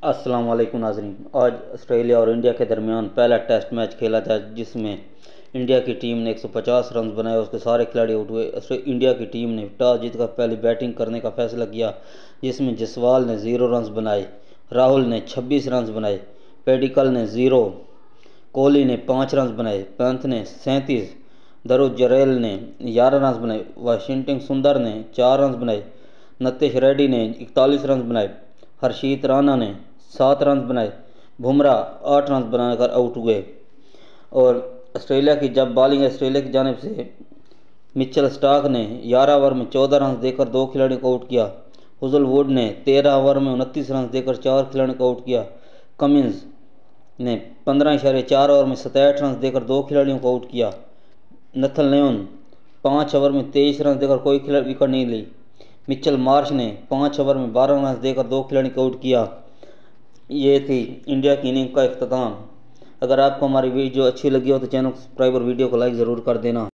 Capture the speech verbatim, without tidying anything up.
अस्सलाम वालेकुम नाज़रीन। आज ऑस्ट्रेलिया और इंडिया के दरमियान पहला टेस्ट मैच खेला था जिसमें इंडिया की टीम ने एक सौ पचास रन बनाए। उसके सारे खिलाड़ी आउट हुए। इंडिया की टीम ने टॉस जीतकर पहले बैटिंग करने का फैसला किया, जिसमें जसवाल ने ज़ीरो रन बनाए, राहुल ने छब्बीस रन बनाए, पेडिकल ने ज़ीरो, कोहली ने पाँच रन बनाए, पंत ने सैंतीस, दरुजरेल ने ग्यारह रन बनाए, वाशिंगटन सुंदर ने चार रन बनाए, नतेश रेड्डी ने इकतालीस रन बनाए, हर्षित राणा ने सात रन बनाए, बुमराह आठ रन बनाकर आउट हुए। और ऑस्ट्रेलिया की जब बॉलिंग ऑस्ट्रेलिया की जानिब से मिचेल स्टार्क ने ग्यारह ओवर में चौदह रन देकर दो खिलाड़ियों को आउट किया। हुजलवुड ने तेरह ओवर में उनतीस रन देकर चार खिलाड़ियों को आउट किया। कमिंस ने पंद्रह इशारे चार ओवर में सताहठ रन देकर दो खिलाड़ियों को आउट किया। नथन लियोन पाँच ओवर में तेईस रन देकर कोई खिलाड़ी विकेट नहीं ली। मिचेल मार्श ने पाँच ओवर में बारह रन देकर दो खिलाड़ियों को आउट किया। ये थी इंडिया की इनिंग का इख्तिताम। अगर आपको हमारी वीडियो अच्छी लगी हो तो चैनल को सब्सक्राइब और वीडियो को लाइक ज़रूर कर देना।